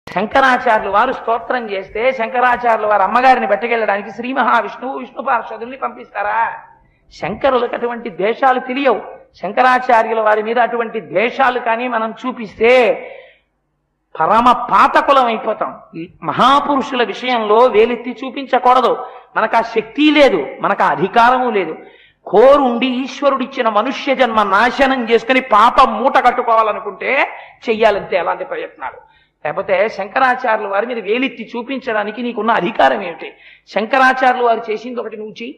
శంకరాచార్యులు వారు స్తోత్రం చేస్తే శంకరాచార్యులు వారు అమ్మగారిని బట్టకెళ్ళడానికి శ్రీ మహావిష్ణువు విష్ణు పార్షదుల్ని పంపిస్తారా? శంకరులకు అటువంటి ద్వేషాలు తెలియవు. శంకరాచార్యుల వారి మీద అటువంటి ద్వేషాలు కానీ మనం చూపిస్తే పరమ పాతకులం అయిపోతాం. మహాపురుషుల విషయంలో వేలెత్తి చూపించకూడదు. మనకు ఆ శక్తి లేదు, మనకు ఆ అధికారము లేదు. కోరుండి ఈశ్వరుడిచ్చిన మనుష్య జన్మ నాశనం చేసుకుని పాపం మూట కట్టుకోవాలనుకుంటే చెయ్యాలంతే అలాంటి ప్రయత్నాలు. లేకపోతే శంకరాచార్యుల వారి మీద వేలెత్తి చూపించడానికి నీకున్న అధికారం ఏమిటి? శంకరాచార్యులు వారు చేసింది ఒకటి నువ్వు చెయ్యి.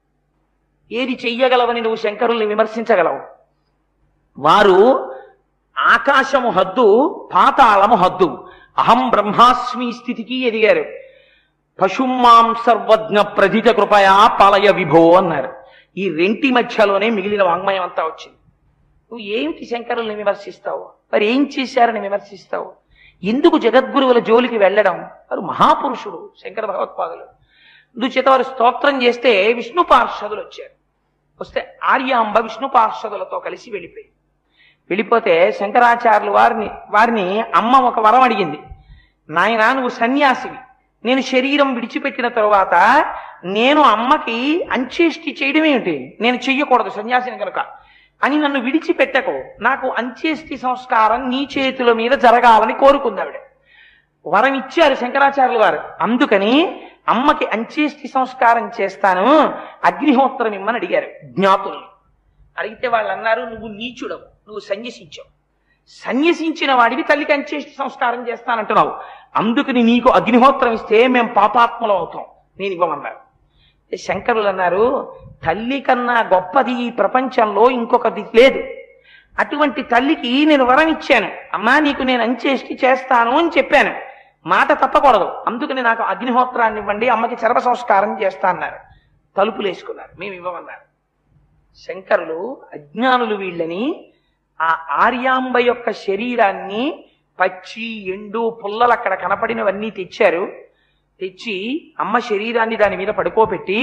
ఏది చెయ్యగలవని నువ్వు శంకరుల్ని విమర్శించగలవు? వారు ఆకాశము హద్దు, పాతాళము హద్దు. అహం బ్రహ్మాస్మి స్థితికి ఎదిగారు. పశుమాం సర్వజ్ఞ ప్రధిత కృపయా పలయ విభో అన్నారు. ఈ రెంటి మధ్యలోనే మిగిలిన వాంగ్మయం అంతా వచ్చింది. నువ్వు ఏమిటి శంకరుల్ని విమర్శిస్తావు? మరి ఏం చేశారని విమర్శిస్తావు? ఎందుకు జగద్గురువుల జోలికి వెళ్ళడం? వారు మహాపురుషుడు శంకర భగవత్పాదులు. అందుచేత వారు స్తోత్రం చేస్తే విష్ణు పార్షదులు వచ్చారు. వస్తే ఆర్యాంబ విష్ణు పార్షదులతో కలిసి వెళ్ళిపోతే శంకరాచార్యులు వారిని అమ్మ ఒక వరం అడిగింది. నాయనా, నువ్వు సన్యాసివి, నేను శరీరం విడిచిపెట్టిన తరువాత నేను అమ్మకి అంత్యేష్టి చేయడం ఏమిటి? నేను చెయ్యకూడదు సన్యాసిని కనుక అని నన్ను విడిచిపెట్టకు. నాకు అంత్యేష్టి సంస్కారం నీ చేతుల మీద జరగాలని కోరుకుంది ఆవిడ. వరం ఇచ్చారు శంకరాచార్యులు వారు. అందుకని అమ్మకి అంత్యేష్టి సంస్కారం చేస్తాను, అగ్నిహోత్రం ఇమ్మని అడిగారు జ్ఞాతుల్ని. అడిగితే వాళ్ళు అన్నారు, నువ్వు నీచుడవు, నువ్వు సన్యసించావు. సన్యసించిన వాడికి తల్లికి అంత్యేష్టి సంస్కారం చేస్తానంటున్నావు, అందుకని నీకు అగ్నిహోత్రం ఇస్తే మేము పాపాత్మలం అవుతాం, నేను ఇవ్వమన్నారు. శంకరులు అన్నారు, తల్లి కన్నా గొప్పది ఈ ప్రపంచంలో ఇంకొకటి లేదు. అటువంటి తల్లికి నేను వరం ఇచ్చాను, అమ్మా నీకు నేను అంత్యేష్టి చేస్తాను అని చెప్పాను, మాట తప్పకూడదు, అందుకని నాకు అగ్నిహోత్రాన్ని ఇవ్వండి, అమ్మకి చర్మ సంస్కారం చేస్తా అన్నారు. తలుపులు వేసుకున్నారు, మేము ఇవ్వమన్నారు. శంకరులు అజ్ఞానులు వీళ్ళని ఆ ఆర్యాంబ యొక్క శరీరాన్ని పచ్చి ఎండు పుల్లలు అక్కడ కనపడినవన్నీ తెచ్చారు. తెచ్చి అమ్మ శరీరాన్ని దాని మీద పడుకోబెట్టి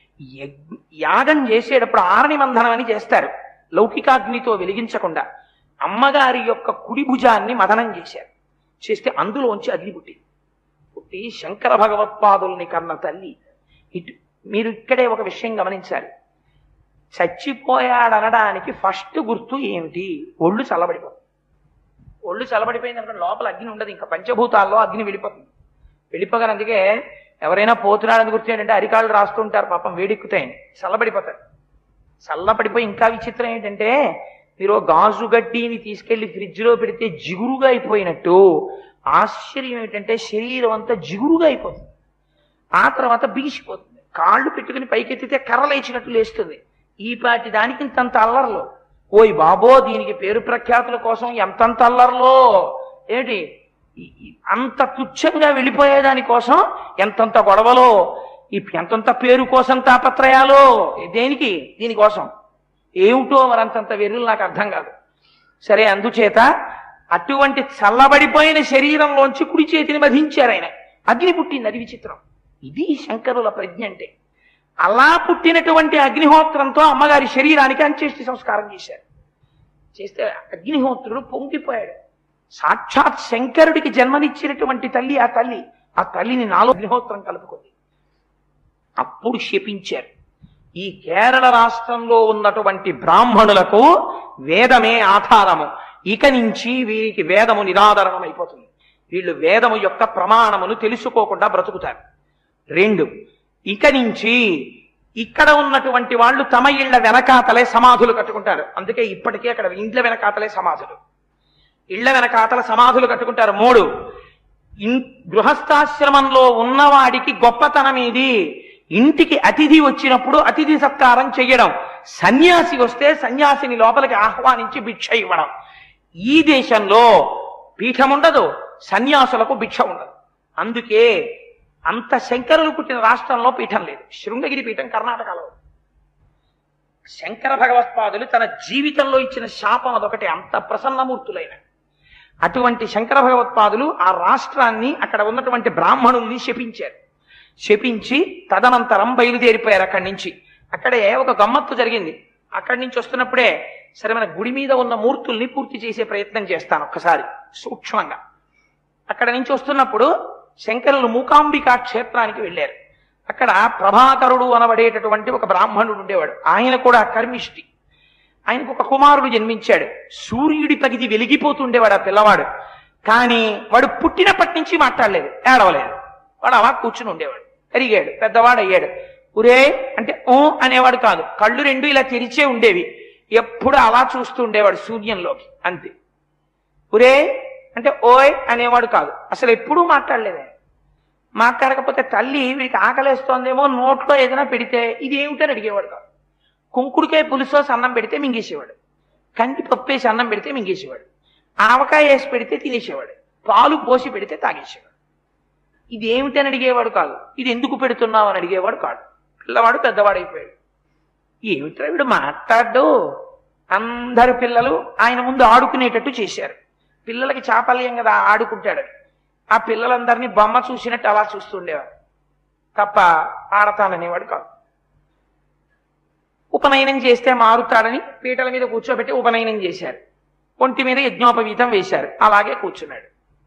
యాగం చేసేటప్పుడు ఆరణి మంధనం అని చేస్తారు, లౌకికాగ్నితో వెలిగించకుండా. అమ్మగారి యొక్క కుడి భుజాన్ని మదనం చేశారు. చేస్తే అందులోంచి అగ్ని పుట్టి శంకర భగవత్పాదుల్ని కన్న తల్లి. మీరు ఇక్కడే ఒక విషయం గమనించాలి. చచ్చిపోయాడనడానికి ఫస్ట్ గుర్తు ఏమిటి? ఒళ్ళు చల్లబడిపోతుంది. ఒళ్ళు చల్లబడిపోయింది అనుకోండి, లోపల అగ్ని ఉండదు, ఇంకా పంచభూతాల్లో అగ్ని వెళ్ళిపోతుంది. వెళ్ళిపోగానే అందుకే ఎవరైనా పోతున్నాడని గుర్తు ఏంటంటే అరికాళ్ళు రాస్తుంటారు, పాపం వేడెక్కుతాయని, చల్లబడిపోతారు. చల్లబడిపోయి ఇంకా విచిత్రం ఏంటంటే, మీరు గాజు గడ్డిని తీసుకెళ్లి ఫ్రిడ్జ్లో పెడితే జిగురుగా అయిపోయినట్టు ఆశ్చర్యం ఏంటంటే శరీరం అంతా జిగురుగా అయిపోతుంది. ఆ తర్వాత బిగిసిపోతుంది. కాళ్ళు పెట్టుకుని పైకెత్తితే కర్రలేచినట్టు లేస్తుంది. ఈ పాటి దానికి ఇంతంత అల్లర్లో, ఓయ్ బాబో దీనికి పేరు ప్రఖ్యాతుల కోసం ఎంతంత అల్లర్లో ఏమిటి, అంత తుచ్చంగా వెళ్ళిపోయేదాని కోసం ఎంతంత గొడవలో, ఎంతంత పేరు కోసం తాపత్రయాలో, దేనికి? దీనికోసం ఏమిటో మరంతంత వెర్రులు నాకు అర్థం కాదు. సరే, అందుచేత అటువంటి చల్లబడిపోయిన శరీరంలోంచి కుడి చేతిని వధించారు ఆయన, అగ్ని పుట్టింది. అది విచిత్రం. ఇది శంకరుల ప్రజ్ఞ అంటే. అలా పుట్టినటువంటి అగ్నిహోత్రంతో అమ్మగారి శరీరానికి అంత్యేష్టి సంస్కారం చేశారు. చేస్తే అగ్నిహోత్రుడు పొంగిపోయాడు. సాక్షాత్ శంకరుడికి జన్మనిచ్చినటువంటి తల్లి ఆ తల్లిని నాలో అగ్నిహోత్రం కలుపుకుంది. అప్పుడు శపించారు. ఈ కేరళ రాష్ట్రంలో ఉన్నటువంటి బ్రాహ్మణులకు వేదమే ఆధారము, ఇక నుంచి వీరికి వేదము నిరాదరణం అయిపోతుంది. వీళ్ళు వేదము యొక్క ప్రమాణమును తెలుసుకోకుండా బ్రతుకుతారు. 2, ఇక నుంచి ఇక్కడ ఉన్నటువంటి వాళ్ళు తమ ఇళ్ల వెనకాతలే సమాధులు కట్టుకుంటారు. అందుకే ఇప్పటికే అక్కడ ఇండ్ల వెనకాతలే సమాధులు, ఇళ్ల వెనకాతల సమాధులు కట్టుకుంటారు. 3, గృహస్థాశ్రమంలో ఉన్నవాడికి గొప్పతనం ఇది, ఇంటికి అతిథి వచ్చినప్పుడు అతిథి సత్కారం చెయ్యడం, సన్యాసి వస్తే సన్యాసిని లోపలికి ఆహ్వానించి భిక్ష ఇవ్వడం. ఈ దేశంలో పీఠం ఉండదు, సన్యాసులకు భిక్ష ఉండదు. అందుకే అంత శంకరులు పుట్టిన రాష్ట్రంలో పీఠం లేదు. శృంగగిరి పీఠం కర్ణాటకలో. శంకర భగవత్పాదులు తన జీవితంలో ఇచ్చిన శాపం అదొకటి, అంత ప్రసన్నమూర్తులైన అటువంటి శంకర భగవత్పాదులు ఆ రాష్ట్రాన్ని, అక్కడ ఉన్నటువంటి బ్రాహ్మణుల్ని శపించారు. శపించి తదనంతరం బయలుదేరిపోయారు అక్కడి నుంచి. అక్కడే ఒక గమ్మత్తు జరిగింది. అక్కడి నుంచి వస్తున్నప్పుడే, సరే మన గుడి మీద ఉన్న మూర్తుల్ని పూర్తి చేసే ప్రయత్నం చేస్తాను ఒక్కసారి సూక్ష్మంగా. అక్కడ నుంచి వస్తున్నప్పుడు శంకరులు మూకాంబికా క్షేత్రానికి వెళ్ళారు. అక్కడ ప్రభాకరుడు అనబడేటటువంటి ఒక బ్రాహ్మణుడు ఉండేవాడు. ఆయన కూడా కర్మిష్టి. ఆయనకు ఒక కుమారుడు జన్మించాడు. సూర్యుడి పగిది వెలిగిపోతుండేవాడు ఆ పిల్లవాడు. కానీ వాడు పుట్టినప్పటి నుంచి మాట్లాడలేదు, ఏడవలేదు. వాడు అలా కూర్చుని ఉండేవాడు. పెరిగాడు, పెద్దవాడు అయ్యాడు. ఉరే అంటే ఓ అనేవాడు కాదు, కళ్ళు రెండు ఇలా తెరిచే ఉండేవి. ఎప్పుడు అలా చూస్తూ ఉండేవాడు సూర్యంలోకి, అంతే. ఉరే అంటే ఓయ్ అనేవాడు కాదు, అసలు ఎప్పుడూ మాట్లాడలేదే. మాట్లాడకపోతే తల్లి వీడికి ఆకలేస్తోందేమో నోట్లో ఏదైనా పెడితే ఇది ఏమిటని అడిగేవాడు కాదు. కుంకుడికాయ పులుసో అన్నం పెడితే మింగేసేవాడు, కంది పప్పేసి అన్నం పెడితే మింగేసేవాడు, ఆవకాయ వేసి పెడితే తినేసేవాడు, పాలు పోసి పెడితే తాగేసేవాడు. ఇది ఏమిటని అడిగేవాడు కాదు, ఇది ఎందుకు పెడుతున్నావు అని అడిగేవాడు కాదు. పిల్లవాడు పెద్దవాడైపోయాడు. ఏమిట్రా వీడు మాట్లాడ్డు. అందరు పిల్లలు ఆయన ముందు ఆడుకునేటట్టు చేశారు. పిల్లలకి చాపల్యం కదా, ఆడుకుంటాడు. ఆ పిల్లలందరినీ బొమ్మ చూసినట్టు అలా చూస్తుండేవాడు తప్ప ఆడతాననేవాడు కాదు. ఉపనయనం చేస్తే మారుతాడని పీటల మీద కూర్చోబెట్టి ఉపనయనం చేశారు. ఒంటి మీద యజ్ఞోపవీతం వేశారు, అలాగే కూర్చున్నాడు.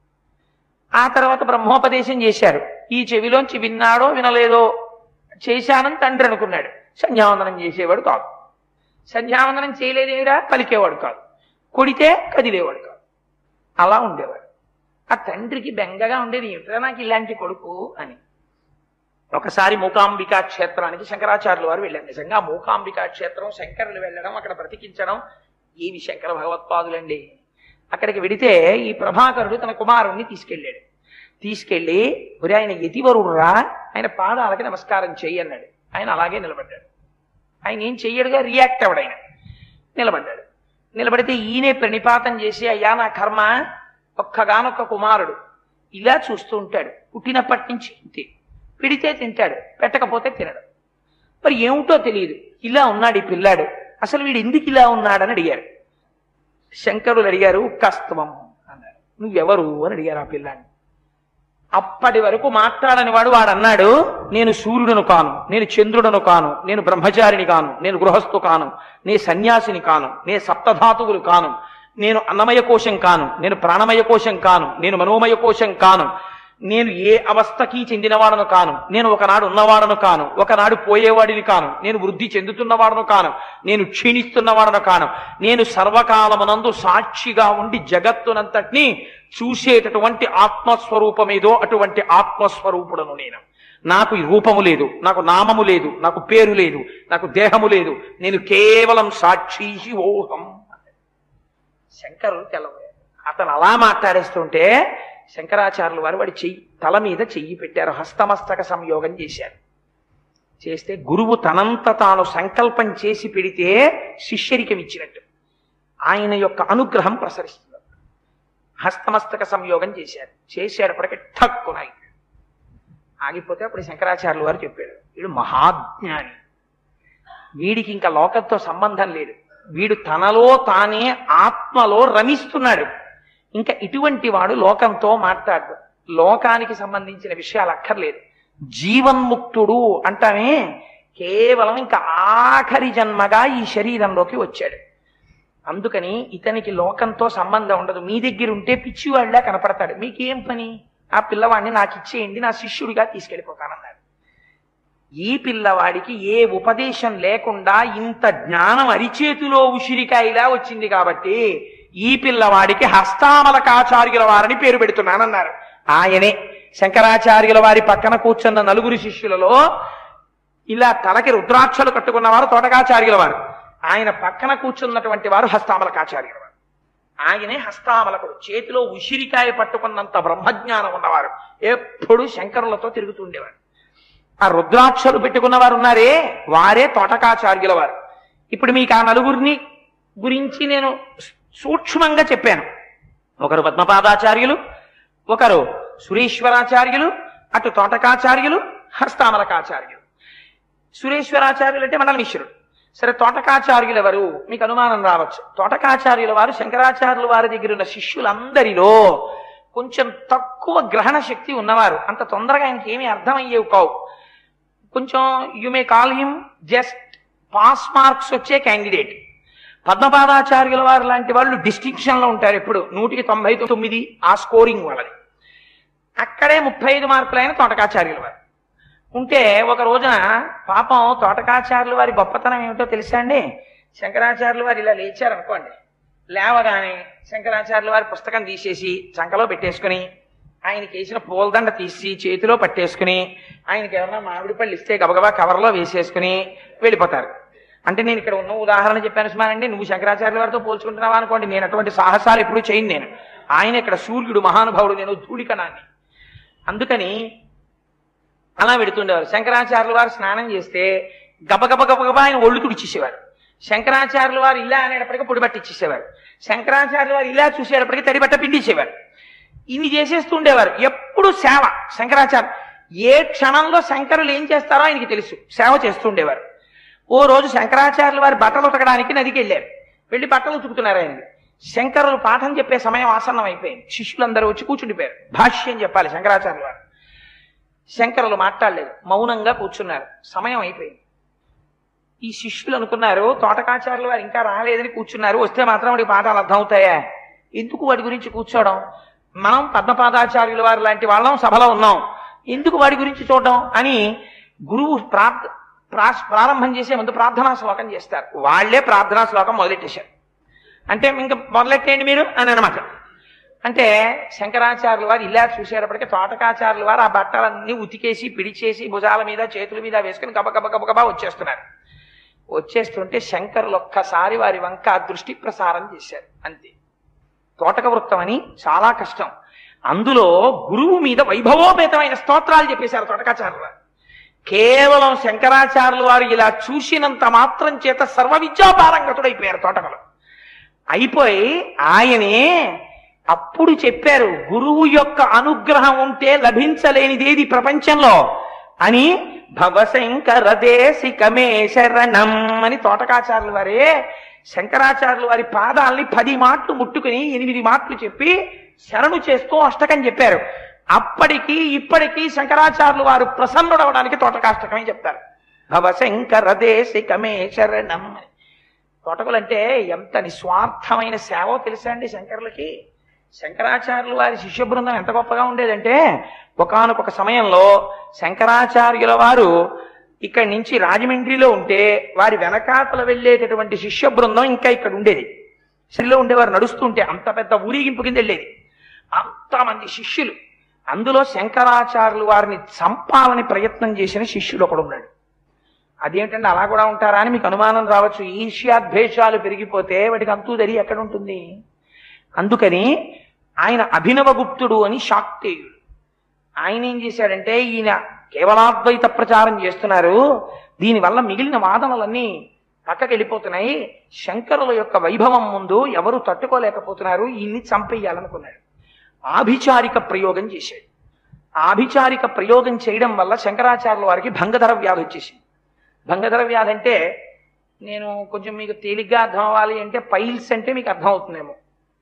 ఆ తర్వాత బ్రహ్మోపదేశం చేశారు. ఈ చెవిలోంచి విన్నాడో వినలేదో చేశానని తండ్రి అనుకున్నాడు. సంధ్యావందనం చేసేవాడు కాదు. సంధ్యావందనం చేయలేదేమిరా పలికేవాడు కాదు. కొడితే కదిలేవాడు కాదు. అలా ఉండేవాడు. ఆ తండ్రికి బెంగగా ఉండేది, ఏమిట్రా నాకు ఇలాంటి కొడుకు అని. ఒకసారి మూకాంబికా క్షేత్రానికి శంకరాచార్యుల వారు వెళ్ళారు. నిజంగా మూకాంబికా క్షేత్రం శంకరులు వెళ్ళడం, అక్కడ బ్రతికించడం ఏవి శంకర భగవత్పాదులండి. అక్కడికి వెడితే ఈ ప్రభాకరుడు తన కుమారుణ్ణి తీసుకెళ్ళాడు. తీసుకెళ్ళి ఒరే ఆయన యతివరుడురా, ఆయన పాదాలకి నమస్కారం చెయ్యి అన్నాడు. ఆయన అలాగే నిలబడ్డాడు. ఆయన ఏం చెయ్యడుగా, రియాక్ట్ అవ్వడు. ఆయన నిలబడ్డాడు. నిలబడితే ఈయనే ప్రణిపాతం చేసి, అయ్యా నా కర్మ, ఒక్కగానొక్క కుమారుడు ఇలా చూస్తూ ఉంటాడు, పుట్టినప్పటి నుంచి ఇంతే, పిడితే తింటాడు, పెట్టకపోతే తినడు, మరి ఏమిటో తెలియదు, ఇలా ఉన్నాడు ఈ పిల్లాడు, అసలు వీడు ఎందుకు ఇలా ఉన్నాడని అడిగారు. శంకరులు అడిగారు, కస్తవం అన్నారు. నువ్వెవరు అని అడిగారు ఆ పిల్లాన్ని. అప్పటి వరకు మాట్లాడని వాడు అన్నాడు, నేను సూర్యుడును కాను, నేను చంద్రుడను కాను, నేను బ్రహ్మచారిని కాను, నేను గృహస్థు కాను, నే సన్యాసిని కాను, నే సప్తధాతువులు కాను, నేను అన్నమయ కోశం కాను, నేను ప్రాణమయ కోశం కాను, నేను మనోమయ కోశం కాను, నేను ఏ అవస్థకి చెందినవాడను కాను, నేను ఒకనాడు ఉన్నవాడను కాను, ఒకనాడు పోయేవాడిని కాను, నేను వృద్ధి చెందుతున్నవాడను కాను, నేను క్షీణిస్తున్నవాడను కాను, నేను సర్వకాలమునందు సాక్షిగా ఉండి జగత్తునంతటినీ చూసేటటువంటి ఆత్మస్వరూపమేదో అటువంటి ఆత్మస్వరూపుడను నేను. నాకు రూపము లేదు, నాకు నామము లేదు, నాకు పేరు లేదు, నాకు దేహము లేదు, నేను కేవలం సాక్షి ఓహం. శంకరులు తెల్లబోయారు. అతను అలా మాట్లాడేస్తుంటే శంకరాచార్యులు వారు వాడి చెయ్యి తల మీద చెయ్యి పెట్టారు, హస్తమస్తక సంయోగం చేశారు. చేస్తే గురువు తనంత తాను సంకల్పం చేసి పెడితే శిష్యరికం ఇచ్చినట్టు ఆయన యొక్క అనుగ్రహం ప్రసరిస్తుంది. హస్తమస్తక సంయోగం చేశారు. చేసేటప్పటికి ఠక్కున ఆగిపోతే అప్పుడు శంకరాచార్యులు వారు చెప్పాడు, వీడు మహాజ్ఞాని, వీడికి ఇంకా లోకంతో సంబంధం లేదు, వీడు తనలో తానే ఆత్మలో రమిస్తున్నాడు, ఇంకా ఇటువంటి వాడు లోకంతో మాట్లాడు, లోకానికి సంబంధించిన విషయాలు అక్కర్లేదు, జీవన్ముక్తుడు అంటామే, కేవలం ఇంకా ఆఖరి జన్మగా ఈ శరీరంలోకి వచ్చాడు. అందుకని ఇతనికి లోకంతో సంబంధం ఉండదు. మీ దగ్గర ఉంటే పిచ్చివాళ్ళ కనపడతాడు, మీకేం పని, ఆ పిల్లవాడిని నాకు ఇచ్చేయండి, నా శిష్యుడిగా తీసుకెళ్ళిపోతానన్నాడు. ఈ పిల్లవాడికి ఏ ఉపదేశం లేకుండా ఇంత జ్ఞానం అరిచేతిలో ఉసిరికాయలా వచ్చింది కాబట్టి ఈ పిల్లవాడికి హస్తామలకాచార్యుల వారిని పేరు పెడుతున్నానన్నారు. ఆయనే శంకరాచార్యుల వారి పక్కన కూర్చున్న నలుగురు శిష్యులలో ఇలా తలకి రుద్రాక్షలు కట్టుకున్నవారు తోటకాచార్యుల వారు, ఆయన పక్కన కూర్చున్నటువంటి వారు హస్తామలకాచార్యుల వారు. ఆయనే హస్తామలకుడు, చేతిలో ఉసిరికాయ పట్టుకున్నంత బ్రహ్మజ్ఞానం ఉన్నవారు, ఎప్పుడు శంకరులతో తిరుగుతుండేవారు. ఆ రుద్రాక్షలు పెట్టుకున్న వారు ఉన్నారే వారే తోటకాచార్యుల వారు. ఇప్పుడు మీకు ఆ నలుగురిని గురించి నేను సూక్ష్మంగా చెప్పాను. ఒకరు పద్మపాదాచార్యులు, ఒకరు సురేశ్వరాచార్యులు, అటు తోటకాచార్యులు, హస్తామలకాచార్యులు. సురేశ్వరాచార్యులు అంటే మండల మిశ్రుడు. సరే, తోటకాచార్యులు ఎవరు మీకు అనుమానం రావచ్చు. తోటకాచార్యుల వారు శంకరాచార్యుల వారి దగ్గర ఉన్న శిష్యులందరిలో కొంచెం తక్కువ గ్రహణ శక్తి ఉన్నవారు, అంత తొందరగా ఆయనకి ఏమీ అర్థమయ్యేవి కావు. కొంచెం you may call him just pass marks వచ్చే క్యాండిడేట్. పద్మపాదాచార్యుల వారు లాంటి వాళ్ళు డిస్టింక్షన్లో ఉంటారు, ఎప్పుడు 199 ఆ స్కోరింగ్ వాళ్ళది. అక్కడే 35 మార్కులైన తోటకాచార్యుల వారు ఉంటే ఒక రోజున పాపం తోటకాచార్యుల వారి గొప్పతనం ఏమిటో తెలుసా అండి? శంకరాచార్యుల వారు ఇలా లేచారనుకోండి, లేవగానే శంకరాచార్యుల వారి పుస్తకం తీసేసి చంకలో పెట్టేసుకుని, ఆయనకి వేసిన పూలదండ తీసి చేతిలో పట్టేసుకుని, ఆయనకి ఎవరన్నా మామిడి పళ్ళు ఇస్తే గబగబా కవర్లో వేసేసుకుని వెళ్ళిపోతారు. అంటే నేను ఇక్కడ ఉన్న ఉదాహరణ చెప్పాను సుమానండి, నువ్వు శంకరాచార్యుల వారితో పోల్చుకుంటున్నావా అనుకోండి, నేను అటువంటి సాహసాలు ఎప్పుడూ చేయను. నేను ఆయన ఇక్కడ సూర్యుడు మహానుభావుడు, నేను ధూళికణాన్ని. అందుకని అలా పెడుతుండేవారు. శంకరాచార్యుల వారు స్నానం చేస్తే గబగబా ఆయన ఒళ్ళు తుడిచేసేవారు. శంకరాచార్యుల వారు ఇలా అనేటప్పటికీ పొడి పట్టించేసేవారు. శంకరాచార్యుల వారు ఇలా చూసేటప్పటికీ తడిబట్ట పిండిచేవారు. ఇవి చేసేస్తుండేవారు. ఎప్పుడు సేవ. శంకరాచార్య ఏ క్షణంలో శంకరులు ఏం చేస్తారో ఆయనకి తెలుసు, సేవ చేస్తుండేవారు. ఓ రోజు శంకరాచార్యుల వారి బట్టలు ఉతకడానికి నదికి వెళ్ళారు. వెళ్ళి బట్టలు ఉతుకుతున్నారు. ఆయనకి శంకరులు పాఠం చెప్పే సమయం ఆసన్నం అయిపోయింది. శిష్యులందరూ వచ్చి కూర్చుండిపోయారు. భాష్యం చెప్పాలి శంకరాచార్యుల వారు. శంకరులు మాట్లాడలేదు, మౌనంగా కూర్చున్నారు. సమయం అయిపోయింది. ఈ శిష్యులు అనుకున్నారు తోటకాచార్యుల వారు ఇంకా రాలేదని కూర్చున్నారు, వస్తే మాత్రం వాడికి పాఠాలు అర్థమవుతాయా, ఎందుకు వాడి గురించి కూర్చోవడం, మనం పద్మపాదాచార్యుల వారు లాంటి వాళ్ళం సభలో ఉన్నాం, ఎందుకు వాడి గురించి చూడడం అని గురువు ప్రారంభం చేసే ముందు ప్రార్థనా శ్లోకం చేస్తారు. వాళ్లే ప్రార్థనా శ్లోకం మొదలెట్టేశారు. అంటే ఇంకా మొదలెట్టేయండి మీరు అని అనమాట. అంటే శంకరాచార్యుల వారు ఇలా చూసేటప్పటికీ తోటకాచార్యుల వారు ఆ బట్టలన్నీ ఉతికేసి పిడిచేసి భుజాల మీద చేతుల మీద వేసుకుని గబగబా వచ్చేస్తున్నారు. వచ్చేస్తుంటే శంకరులు ఒక్కసారి వారి వంక దృష్టి ప్రసారం చేశారు. అంతే. తోటక వృత్తం అని చాలా కష్టం. అందులో గురువు మీద వైభవోపేతమైన స్తోత్రాలు చెప్పేశారు తోటకాచార్యుల వారు. కేవలం శంకరాచార్యుల వారు ఇలా చూసినంత మాత్రం చేత సర్వ విద్యాపారంగతుడైపోయారు తోటకలు. అయిపోయి ఆయనే అప్పుడు చెప్పారు, గురువు యొక్క అనుగ్రహం ఉంటే లభించలేనిదేది ప్రపంచంలో అని. భవశంకర దేశికమే శరణం అని తోటకాచార్యుల వారే శంకరాచార్యుల వారి పాదాలని 10 మాటలు ముట్టుకుని 8 మాటలు చెప్పి శరణు చేస్తూ అష్టకం చెప్పారు. అప్పటికి ఇప్పటికీ శంకరాచార్యుల వారు ప్రసన్నుడవడానికి తోటకాష్టకమే చెప్తారు. భవశంకర దేశికమే శరణం అని. తోటకులంటే ఎంత నిస్వార్థమైన సేవో తెలుసా అండి శంకరులకి. శంకరాచార్యుల వారి శిష్య బృందం ఎంత గొప్పగా ఉండేదంటే, ఒకానొక సమయంలో శంకరాచార్యుల వారు ఇక్కడి నుంచి రాజమండ్రిలో ఉంటే వారి వెనకాతల వెళ్ళేటటువంటి శిష్య బృందం ఇంకా ఇక్కడ ఉండేది. శిలో ఉండేవారు. నడుస్తుంటే అంత పెద్ద ఊరేగింపు కింద వెళ్ళేది. అంతమంది శిష్యులు. అందులో శంకరాచార్యులు వారిని చంపాలని ప్రయత్నం చేసిన శిష్యుడు ఒకడు ఉన్నాడు. అదేమిటంటే అలా కూడా ఉంటారా అని మీకు అనుమానం రావచ్చు. ఈర్ష్యాద్వేషాలు పెరిగిపోతే వాటికి అంతూ దరి ఎక్కడ ఉంటుంది. అందుకని ఆయన అభినవగుప్తుడు అని శాక్తేయుడు. ఆయన ఏం చేశాడంటే, ఈయన కేవలాద్వైత ప్రచారం చేస్తున్నారు, దీనివల్ల మిగిలిన వాదనలన్నీ పక్కకి వెళ్ళిపోతున్నాయి, శంకరుల యొక్క వైభవం ముందు ఎవరు తట్టుకోలేకపోతున్నారు, ఈయన్ని చంపేయాలనుకున్నాడు. ఆభిచారిక ప్రయోగం చేశాడు. ఆభిచారిక ప్రయోగం చేయడం వల్ల శంకరాచార్యుల వారికి భంగధర వ్యాధి వచ్చేసింది. భంగధర వ్యాధి అంటే నేను కొంచెం మీకు తేలిగ్గా అర్థం అవ్వాలి అంటే పైల్స్ అంటే మీకు అర్థం అవుతుందేమో.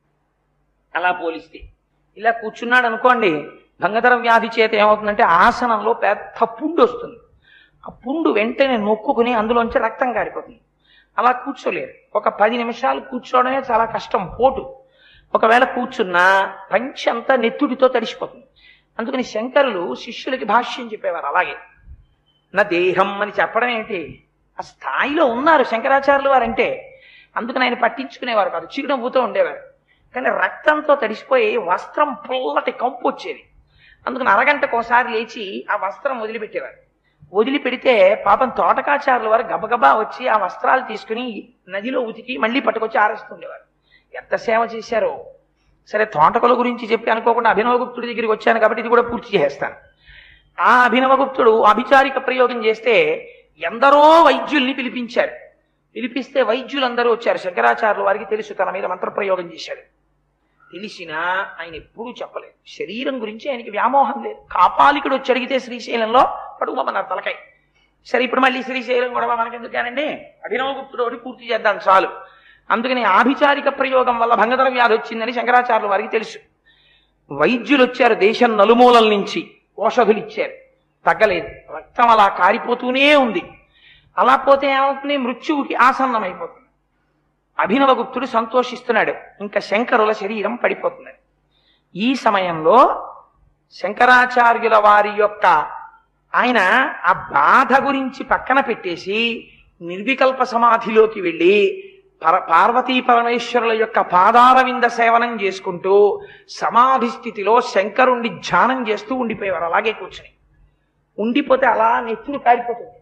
అలా పోలిస్తే ఇలా కూర్చున్నాడు అనుకోండి, భంగధర వ్యాధి చేత ఏమవుతుందంటే ఆసనంలో పెద్ద పుండు వస్తుంది. ఆ పుండు వెంటనే నొక్కుని అందులోంచి రక్తం కారిపోతుంది. అలా కూర్చోలేరు. ఒక 10 నిమిషాలు కూర్చోవడమే చాలా కష్టం, పోటు. ఒకవేళ కూర్చున్నా పంచి అంతా నెత్తుడితో తడిసిపోతుంది. అందుకని శంకరులు శిష్యులకి భాష్యం చెప్పేవారు. అలాగే నా దేహం అని చెప్పడం ఏంటి, ఆ స్థాయిలో ఉన్నారు శంకరాచార్యుల వారు అంటే. అందుకని ఆయన పట్టించుకునేవారు కాదు, చిరునవ్వుతో ఉండేవారు. కానీ రక్తంతో తడిసిపోయి వస్త్రం పుల్లటి కంపు వచ్చేది. అందుకని అరగంటకోసారి లేచి ఆ వస్త్రం వదిలిపెట్టేవారు. వదిలిపెడితే పాపం తోటకాచార్యుల వారు గబగబా వచ్చి ఆ వస్త్రాలు తీసుకుని నదిలో ఉతికి మళ్ళీ పట్టుకొచ్చి ఆరేస్తుండేవారు. ఎంత సేవ చేశారో. సరే, తోటకుల గురించి చెప్పి అనుకోకుండా అభినవగుప్తుడి దగ్గరికి వచ్చాను కాబట్టి ఇది కూడా పూర్తి చేస్తాను. ఆ అభినవగుప్తుడు అభిచారిక ప్రయోగం చేస్తే ఎందరో వైద్యుల్ని పిలిపించారు. పిలిపిస్తే వైద్యులందరూ వచ్చారు. శంకరాచార్యుల వారికి తెలుసు తన మీద మంత్రప్రయోగం చేశాడు. తెలిసినా ఆయన ఎప్పుడూ చెప్పలేదు. శరీరం గురించి ఆయనకి వ్యామోహం లేదు. కాపాలికుడు వచ్చి అడిగితే శ్రీశైలంలో పడుకోమన్నారు తలకాయ. సరే, ఇప్పుడు మళ్ళీ శ్రీశైలం గొడవ మనకెందుకానండి, అభినవగుప్తుడు ఒకటి పూర్తి చేద్దాం చాలు. అందుకని ఆభిచారిక ప్రయోగం వల్ల భంగధర వ్యాధి వచ్చిందని శంకరాచార్యుల వారికి తెలుసు. వైద్యులు వచ్చారు దేశం నలుమూలల నుంచి, ఔషధులు ఇచ్చారు, తగ్గలేదు. రక్తం అలా కారిపోతూనే ఉంది. అలా పోతే ఏమవుతుంది, మృత్యువుకి ఆసన్నమైపోతుంది. అభినవగుప్తుడు సంతోషిస్తున్నాడు, ఇంకా శంకరుల శరీరం పడిపోతున్నది. ఈ సమయంలో శంకరాచార్యుల వారి యొక్క ఆయన ఆ బాధ గురించి పక్కన పెట్టేసి నిర్వికల్ప సమాధిలోకి వెళ్ళి పార్వతీ పరమేశ్వరుల యొక్క పాదారవింద సేవనం చేసుకుంటూ సమాధి స్థితిలో శంకరుణ్ణి ధ్యానం చేస్తూ ఉండిపోయేవారు. అలాగే కూర్చుని ఉండిపోతే అలా నెత్తులు కారిపోతుంది.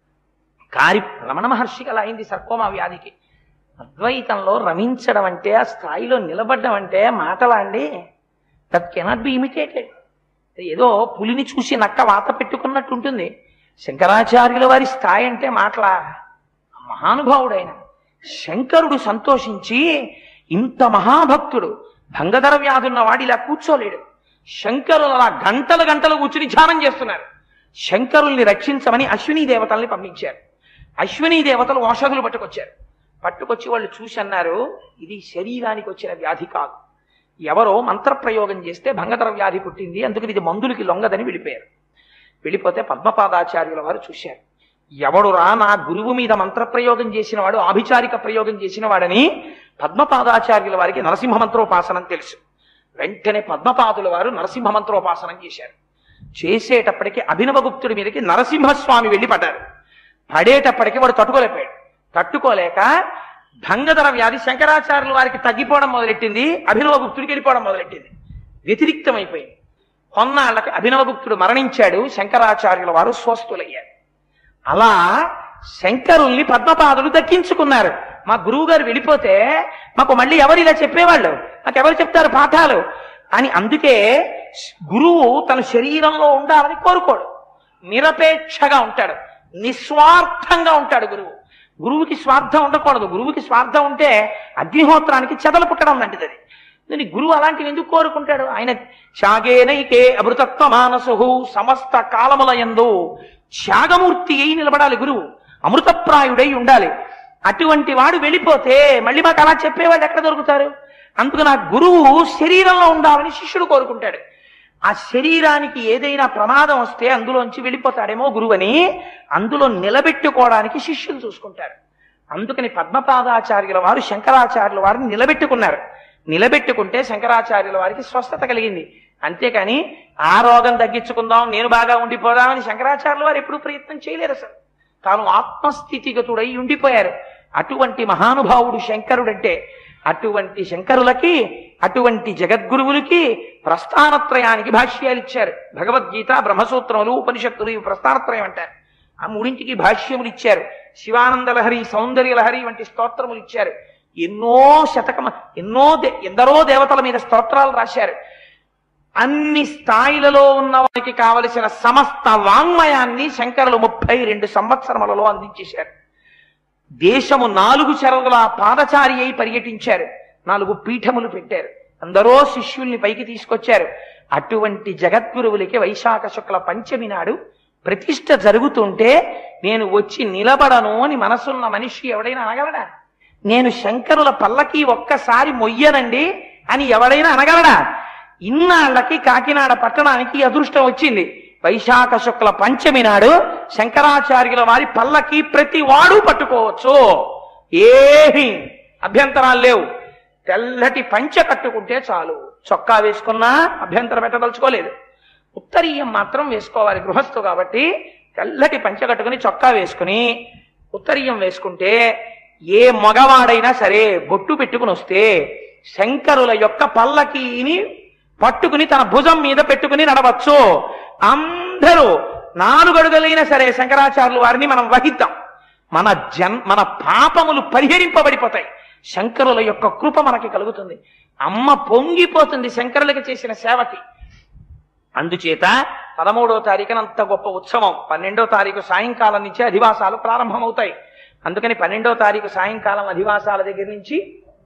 రమణ మహర్షికి అలా అయింది సర్కోమా వ్యాధికి. అద్వైతంలో రమించడం అంటే, ఆ స్థాయిలో నిలబడ్డం అంటే మాటలా అండి? That cannot be imitated. ఏదో పులిని చూసి నక్క వాత పెట్టుకున్నట్టు ఉంటుంది. శంకరాచార్యుల వారి స్థాయి అంటే మాటలా? మహానుభావుడైన శంకరుడు సంతోషించి, ఇంత మహాభక్తుడు భంగధర వ్యాధున్నవాడు ఇలా కూర్చోలేడు. శంకరులు అలా గంటలు గంటలు కూర్చుని ధ్యానం చేస్తున్నారు. శంకరుల్ని రక్షించమని అశ్వినీ దేవతల్ని పంపించారు. అశ్వినీ దేవతలు ఔషధులు పట్టుకొచ్చి వాళ్ళు చూసి అన్నారు, ఇది శరీరానికి వచ్చిన వ్యాధి కాదు, ఎవరో మంత్రప్రయోగం చేస్తే భంగధర వ్యాధి పుట్టింది, అందుకని ఇది మందులకి లొంగదని వెళ్ళిపోయారు. వెళ్ళిపోతే పద్మపాదాచార్యుల వారు చూశారు, ఎవడురా నా గురువు మీద మంత్రప్రయోగం చేసిన వాడు, ఆభిచారిక ప్రయోగం చేసిన వాడని పద్మపాదాచార్యుల వారికి నరసింహ మంత్రోపాసనం తెలుసు. వెంటనే పద్మపాదుల వారు నరసింహ మంత్రోపాసనం చేశారు. చేసేటప్పటికి అభినవగుప్తుడి మీదకి నరసింహస్వామి వెళ్ళి పడ్డారు. పడేటప్పటికి వాడు తట్టుకోలేక భంగధర వ్యాధి శంకరాచార్యుల వారికి తగ్గిపోవడం మొదలెట్టింది, అభినవగుప్తుడికి వెళ్ళిపోవడం మొదలెట్టింది. వ్యతిరిక్తమైపోయింది. కొన్నాళ్ళకి అభినవగుప్తుడు మరణించాడు, శంకరాచార్యుల వారు స్వస్థులయ్యారు. అలా శంకరుల్ని పద్మపాదులు దక్కించుకున్నారు. మా గురువు గారు వెళ్ళిపోతే మాకు మళ్ళీ ఎవరు ఇలా చెప్పేవాళ్ళు, మాకెవరు చెప్తారు పాఠాలు అని. అందుకే గురువు తన శరీరంలో ఉండాలని కోరుకోడు, నిరపేక్షగా ఉంటాడు, నిస్వార్థంగా ఉంటాడు. గురువుకి స్వార్థం ఉండకూడదు. గురువుకి స్వార్థం ఉంటే అగ్నిహోత్రానికి చెదలు పుట్టడం లాంటిది అది. దీని గురువు అలాంటివి ఎందుకు కోరుకుంటాడు? ఆయన త్యాగేనైకే అమృతత్వ మానసు, సమస్త కాలముల యందు త్యాగమూర్తి అయి నిలబడాలి గురువు, అమృతప్రాయుడై ఉండాలి. అటువంటి వాడు వెళ్ళిపోతే మళ్ళీ మాకు అలా చెప్పేవాళ్ళు ఎక్కడ దొరుకుతారు? అందుకని ఆ గురువు శరీరంలో ఉండాలని శిష్యుడు కోరుకుంటాడు. ఆ శరీరానికి ఏదైనా ప్రమాదం వస్తే అందులోంచి వెళ్ళిపోతాడేమో గురువని, అందులో నిలబెట్టుకోవడానికి శిష్యులు చూసుకుంటారు. అందుకని పద్మపాదాచార్యుల వారు శంకరాచార్యుల వారిని నిలబెట్టుకున్నారు. నిలబెట్టుకుంటే శంకరాచార్యుల వారికి స్వస్థత కలిగింది. అంతేకాని ఆ రోగం తగ్గించుకుందాం, నేను బాగా ఉండిపోదామని శంకరాచార్యుల వారు ఎప్పుడూ ప్రయత్నం చేయలేరు. అసలు తాను ఆత్మస్థితిగతుడై ఉండిపోయారు. అటువంటి మహానుభావుడు శంకరుడంటే, అటువంటి శంకరులకి, అటువంటి జగద్గురువులకి ప్రస్థానత్రయానికి భాష్యాలు ఇచ్చారు. భగవద్గీత, బ్రహ్మసూత్రములు, ఉపనిషత్తులు ఇవి ప్రస్థానత్రయం అంటారు. ఆ మూడింటికి భాష్యములు ఇచ్చారు. శివానంద లహరి, సౌందర్య లహరి వంటి స్తోత్రములు ఇచ్చారు. ఎందరో దేవతల మీద స్తోత్రాలు రాశారు. అన్ని స్థాయిలలో ఉన్న వారికి కావలసిన సమస్త వాంగ్మయాన్ని శంకరులు 32 సంవత్సరములలో అందించేశారు. దేశము 4 చెరగుల పాదచారి అయి పర్యటించారు. 4 పీఠములు పెట్టారు. అందరూ శిష్యుల్ని పైకి తీసుకొచ్చారు. అటువంటి జగద్గురువులకి వైశాఖ శుక్ల పంచమి నాడు ప్రతిష్ఠ జరుగుతుంటే నేను వచ్చి నిలబడను అని మనసున్న మనిషి ఎవడైనా అనగలడా? నేను శంకరుల పల్లకి ఒక్కసారి మొయ్యనండి అని ఎవడైనా అనగలడా? ఇన్నాళ్ళకి కాకినాడ పట్టణానికి అదృష్టం వచ్చింది. వైశాఖ శుక్ల పంచమి నాడు శంకరాచార్యుల వారి పల్లకి ప్రతి వాడు పట్టుకోవచ్చు, ఏమీ అభ్యంతరాలు లేవు. తెల్లటి పంచె కట్టుకుంటే చాలు, చొక్కా వేసుకున్నా అభ్యంతరం పెట్టదలుచుకోలేదు. ఉత్తరీయం మాత్రం వేసుకోవాలి, గృహస్థు కాబట్టి. తెల్లటి పంచె కట్టుకుని చొక్కా వేసుకుని ఉత్తరీయం వేసుకుంటే ఏ మగవాడైనా సరే బొట్టు పెట్టుకుని వస్తే శంకరుల యొక్క పల్లకీని పట్టుకుని తన భుజం మీద పెట్టుకుని నడవచ్చు. అందరూ 4 అడుగులైనా సరే శంకరాచార్యుల వారిని మనం వహిద్దాం. మన పాపములు పరిహరింపబడిపోతాయి. శంకరుల యొక్క కృప మనకి కలుగుతుంది. అమ్మ పొంగిపోతుంది శంకరులకి చేసిన సేవకి. అందుచేత 13వ తారీఖున అంత గొప్ప ఉత్సవం. 12వ తారీఖు సాయంకాలం నుంచి అధివాసాలు ప్రారంభమవుతాయి. అందుకని 12వ తారీఖు సాయంకాలం అధివాసాల దగ్గర నుంచి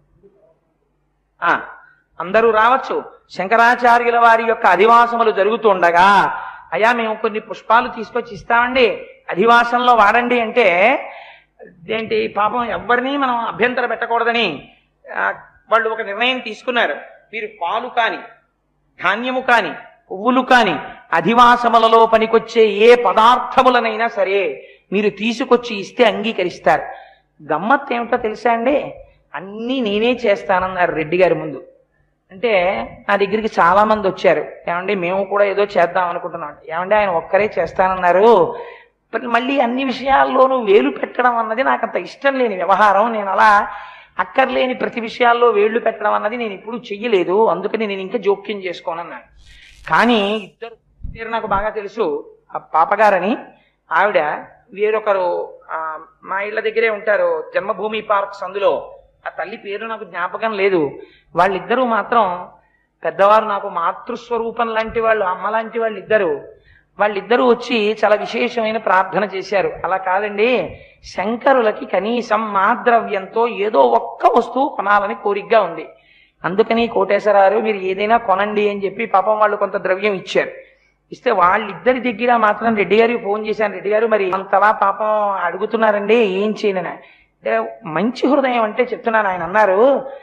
అందరూ రావచ్చు. శంకరాచార్యుల వారి యొక్క అధివాసములు జరుగుతుండగా, అయ్యా మేము కొన్ని పుష్పాలు తీసుకొచ్చి ఇస్తామండి, అధివాసంలో వాడండి అంటే, ఏంటి పాపం ఎవరిని మనం అభ్యంతర పెట్టకూడదని వాళ్ళు ఒక నిర్ణయం తీసుకున్నారు. మీరు పాలు కాని, ధాన్యము కాని, పువ్వులు కాని, అధివాసములలో పనికొచ్చే ఏ పదార్థములనైనా సరే మీరు తీసుకొచ్చి ఇస్తే అంగీకరిస్తారు. గమ్మత్ ఏమిటో తెలుసా అండి? అన్నీ నేనే చేస్తానన్నారు రెడ్డి గారి ముందు. అంటే నా దగ్గరికి చాలా మంది వచ్చారు. ఏమండి మేము కూడా ఏదో చేద్దాం అనుకుంటున్నాం. ఏమండి ఆయన ఒక్కరే చేస్తానన్నారు. మళ్ళీ అన్ని విషయాల్లోనూ వేలు పెట్టడం అన్నది నాకు అంత ఇష్టం లేని వ్యవహారం. నేను అలా అక్కర్లేని ప్రతి విషయాల్లో వేళ్లు పెట్టడం అన్నది నేను ఎప్పుడూ చెయ్యలేదు. అందుకని నేను ఇంకా జోక్యం చేసుకోనన్నాను. కానీ ఇద్దరు పేరు నాకు బాగా తెలుసు. ఆ పాపగారని ఆవిడ, వేరొకరు మా ఇళ్ల దగ్గరే ఉంటారు, జన్మభూమి పార్క్స్, అందులో ఆ తల్లి పేరు నాకు జ్ఞాపకం లేదు. వాళ్ళిద్దరూ మాత్రం పెద్దవారు, నాకు మాతృస్వరూపం లాంటి వాళ్ళు, అమ్మ లాంటి వాళ్ళిద్దరూ వచ్చి చాలా విశేషమైన ప్రార్థన చేశారు. అలా కాదండి, శంకరులకి కనీసం మాద్రవ్యంతో ఏదో ఒక్క వస్తువు కొనాలని కోరికగా ఉంది. అందుకని కోటేశ్వరారు మీరు ఏదైనా కొనండి అని చెప్పి పాపం వాళ్ళు కొంత ద్రవ్యం ఇచ్చారు. ఇస్తే వాళ్ళిద్దరి దగ్గర మాత్రం రెడ్డి గారికి ఫోన్ చేశాను. రెడ్డి గారు మరి అంతలా పాపం అడుగుతున్నారండి, ఏం చేయనని. అంటే మంచి హృదయం అంటే చెప్తున్నాను. ఆయన అన్నారు,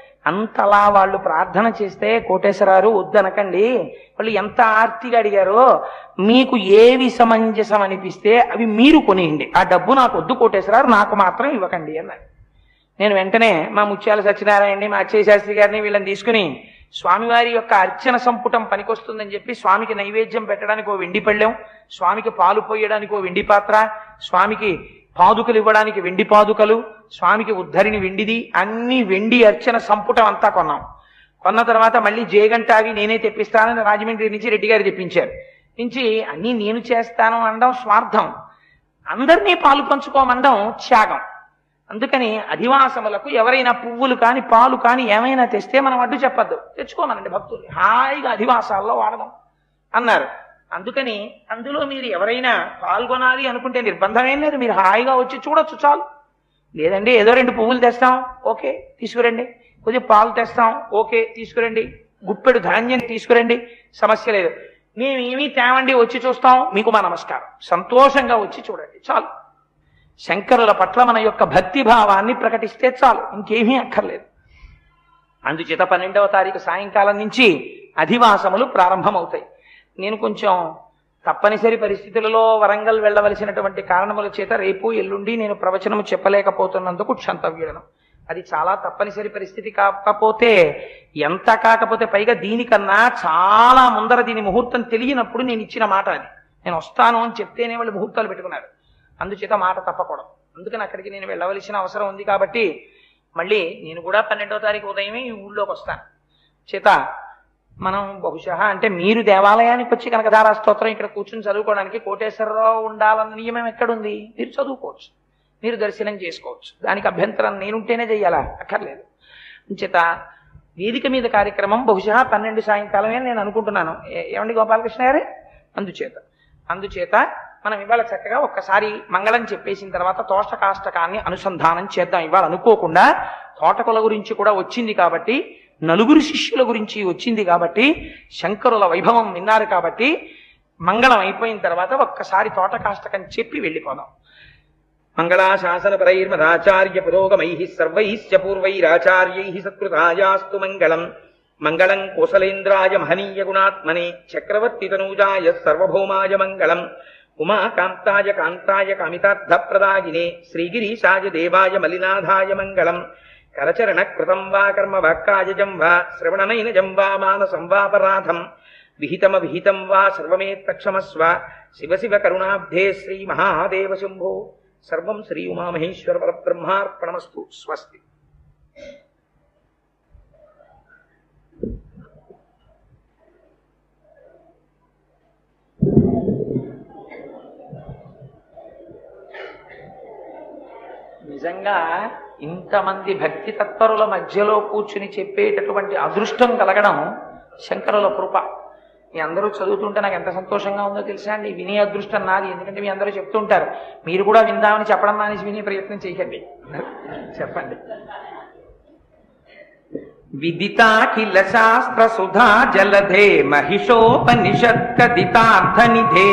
అంతలా వాళ్ళు ప్రార్థన చేస్తే కోటేశ్వరారు వద్దనకండి, వాళ్ళు ఎంత ఆర్తిగా అడిగారో, మీకు ఏవి సమంజసం అనిపిస్తే అవి మీరు కొనియండి, ఆ డబ్బు నాకు వద్దు కోటేశ్వరారు, నాకు మాత్రం ఇవ్వకండి అన్నారు. నేను వెంటనే మా ముత్యాల సత్యనారాయణని, మా అచ్చయ్య శాస్త్రి గారిని వీళ్ళని తీసుకుని స్వామివారి యొక్క అర్చన సంపుటం పనికొస్తుందని చెప్పి స్వామికి నైవేద్యం పెట్టడానికి ఓ వెండి పళ్ళెం, స్వామికి పాలు పోయడానికి ఓ వెండి పాత్ర, స్వామికి పాదుకలు ఇవ్వడానికి వెండి పాదుకలు, స్వామికి ఉద్ధరిని వెండిది, అన్ని వెండి అర్చన సంపుటం అంతా కొన్నాం. కొన్న తర్వాత మళ్ళీ జేగంటావి నేనే తెప్పిస్తానని రాజమండ్రి నుంచి రెడ్డి గారు తెప్పించారు. నుంచి అన్నీ నేను చేస్తాను అనడం స్వార్థం, అందరినీ పాలు పంచుకోమండం త్యాగం. అందుకని అధివాసములకు ఎవరైనా పువ్వులు కాని పాలు కాని ఏమైనా తెస్తే మనం అడ్డు చెప్పద్దు, తెచ్చుకోమనండి భక్తుల్ని, హాయిగా అధివాసాల్లో వాడదాం అన్నారు. అందుకని అందులో మీరు ఎవరైనా పాల్గొనాలి అనుకుంటే నిర్బంధం ఏం లేదు, మీరు హాయిగా వచ్చి చూడొచ్చు చాలు. లేదండి ఏదో 2 పువ్వులు తెస్తాం, ఓకే తీసుకురండి, కొద్దిగా పాలు తెస్తాం, ఓకే తీసుకురండి, గుప్పెడు ధాన్యం తీసుకురండి, సమస్య లేదు. మేమేమీ తేవండి, వచ్చి చూస్తాం, మీకు మా నమస్కారం, సంతోషంగా వచ్చి చూడండి చాలు. శంకరుల పట్ల మన యొక్క భక్తి భావాన్ని ప్రకటిస్తే చాలు, ఇంకేమీ అక్కర్లేదు. అందుచేత 12వ తారీఖు సాయంకాలం నుంచి అధివాసములు ప్రారంభమవుతాయి. నేను కొంచెం తప్పనిసరి పరిస్థితులలో వరంగల్ వెళ్ళవలసినటువంటి కారణముల చేత రేపు ఎల్లుండి నేను ప్రవచనము చెప్పలేకపోతున్నందుకు క్షంతవ్యుడను. అది చాలా తప్పనిసరి పరిస్థితి. కాకపోతే ఎంత కాకపోతే పైగా దీనికన్నా చాలా ముందర దీని ముహూర్తం తెలియనప్పుడు నేను ఇచ్చిన మాట అది. నేను వస్తాను అని చెప్తేనే వాళ్ళు ముహూర్తాలు పెట్టుకున్నారు. అందుచేత మాట తప్పకూడదు. అందుకని అక్కడికి నేను వెళ్ళవలసిన అవసరం ఉంది. కాబట్టి మళ్ళీ నేను కూడా 12వ తారీఖు ఉదయమే ఈ ఊళ్ళోకి వస్తాను. చేత మనం బహుశా అంటే మీరు దేవాలయానికి వచ్చి కనకధారా స్తోత్రం ఇక్కడ కూర్చుని చదువుకోవడానికి కోటేశ్వరరావు ఉండాలన్న నియమం ఎక్కడుంది? మీరు చదువుకోవచ్చు, మీరు దర్శనం చేసుకోవచ్చు, దానికి అభ్యంతరం నేనుంటేనే చెయ్యాలా? అక్కర్లేదు. చేత వేదిక మీద కార్యక్రమం బహుశా 12 సాయంకాలమే నేను అనుకుంటున్నాను. ఏమండి గోపాలకృష్ణ గారు? అందుచేత మనం ఇవాళ చక్కగా ఒక్కసారి మంగళం చెప్పేసిన తర్వాత తోషకాష్టకాన్ని అనుసంధానం చేద్దాం. ఇవాళ అనుకోకుండా తోటకుల గురించి కూడా వచ్చింది కాబట్టి, నలుగురు శిష్యుల గురించి వచ్చింది కాబట్టి, శంకరుల వైభవం విన్నారు కాబట్టి, మంగళం అయిపోయిన తర్వాత ఒక్కసారి తోటకాష్టకం చెప్పి వెళ్ళిపోదాం. మంగళాశాసనపరైర్మదాచార్య పురోగమైః సర్వైశ్చ పూర్వైరాచార్యైః సత్కృతాయాస్తు మంగళం. మంగళం కోసలేంద్రాయ మహనీయ గుణాత్మనే చక్రవర్తి తనూజాయ సర్వభౌమాయ మంగళం. ఉమాకాంతాయ కాంతాయ కామితార్థప్రదాయినే శ్రీగిరీశాయ దేవాయ మలినాథాయ మంగళం. కరచరణ కృతం వా కర్మ వాక్కాయజం వా శ్రవణనైనజం వా మానసం వాపరాధం విహితం వా సర్వమేత్తక్షమస్వ. శివ శివ కరుణాబ్ధే శ్రీ మహాదేవ శంభో. సర్వం శ్రీ ఉమామహేశ్వర పరబ్రహ్మార్పణమస్తు. స్వస్తి. నిజంగా ఇంతమంది భక్తి తత్పరుల మధ్యలో కూర్చుని చెప్పేటటువంటి అదృష్టం కలగడం శంకరుల కృప. మీ అందరూ చదువుతుంటే నాకు ఎంత సంతోషంగా ఉందో తెలుసా అండి. వినే అదృష్టం నాది. ఎందుకంటే మీ అందరూ చెప్తుంటారు, మీరు కూడా విందామని చెప్పడం మానేసి వినే ప్రయత్నం చేయకండి. చెప్పండి. విదితాఖిల శాస్త్ర సుధా జలధే మహిషోపనిషత్కదితార్థనిధే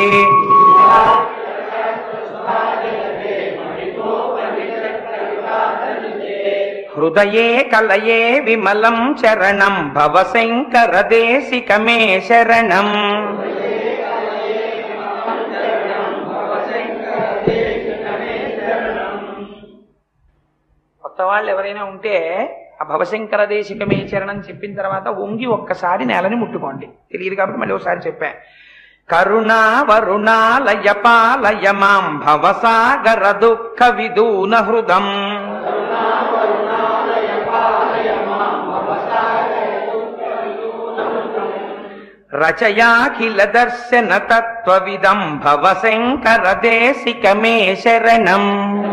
హృదయే కలయే విమలం చరణం భవశంకర దేశికమే శరణం. కొత్త వాళ్ళు ఎవరైనా ఉంటే ఆ భవశంకర దేశికమే చరణం చెప్పిన తర్వాత వంగి ఒక్కసారి నేలని ముట్టుకోండి. తెలియదు కాబట్టి మళ్ళీ ఒకసారి చెప్పా. కరుణా వరుణాలయ పాలయ మాం భవసాగర దుఃఖ విదూన హృదం రచయాఖిల దర్శన తత్వవిదం భవశంకర దేశికమే శరణం.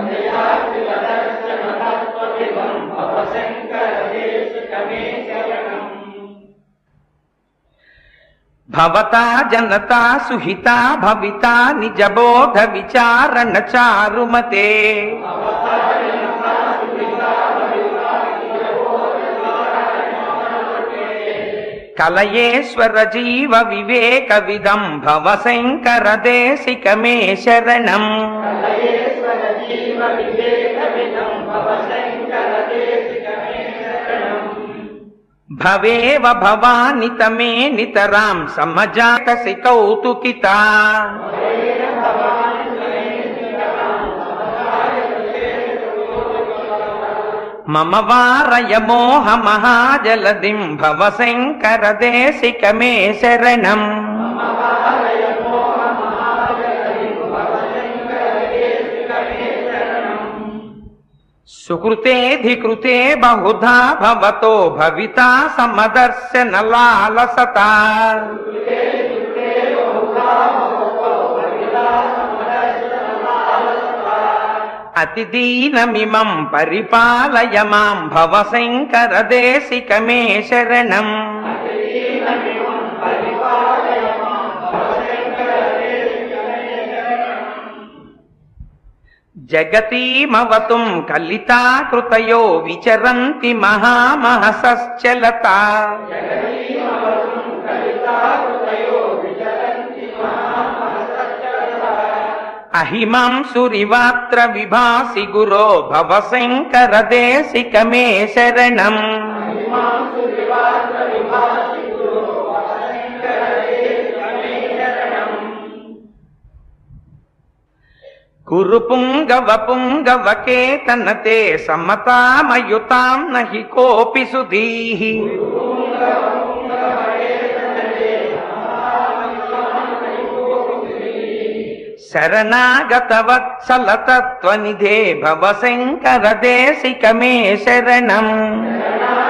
భవతా జనతా సుహితా భవితా నిజబోధ విచారణ చారుమతే కలయేశ్వర జీవ వివేక విదం భవశంకర దేశికమే శరణం. భవేవ భవాని తమే నితరాం సమజాకసి కౌతుకితా మమ వారయ మోహ మహాజలదిం భవశంకర దేశికమే శరణం. సుకృతేధికృతే బహుధా భవతో భవితా సమదర్శన లాలసతా అతిదీనమిమం పరిపాలయ మాం భవశంకర దేశికమే శరణం. జగతీమవతుం కలితాకృతయో విచరంతి మహామహసశ్చలతా అహిమాం సురివాత్ర విభాసి గురో భవశంకర దేశికమే శరణం. కురు పుంగవ పుంగవకేతనతే సమతామయుతాం నహి కోపి సుధీః శరణాగత వత్సల తత్వనిధే భవశంకర దేశికమే శరణం.